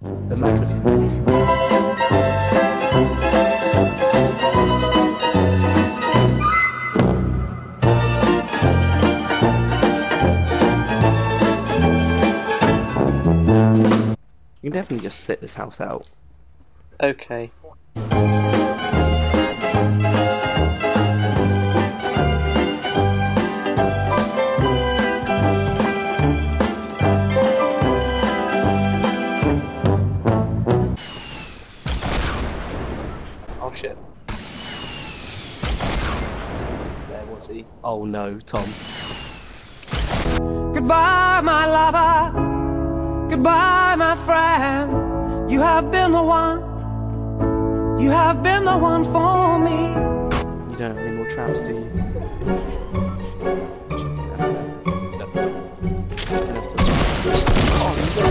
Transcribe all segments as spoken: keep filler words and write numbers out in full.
There's not gonna be released. You can definitely just sit this house out. Okay. Oh shit. Where was he? Oh no, Tom. Goodbye, my lover. Goodbye, my friend. You have been the one. You have been the one for me. You don't have any more traps, do you? Shit, you're gonna have to. You're gonna have to. You're gonna have to. Oh, no.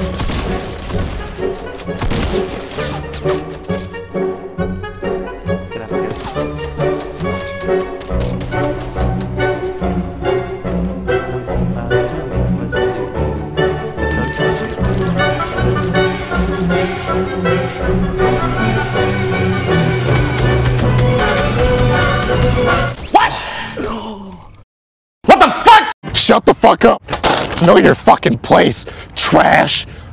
You're gonna have to get. Nice. Uh, what am I supposed to do? No traps. What? What the fuck? Shut the fuck up. Know your fucking place, trash.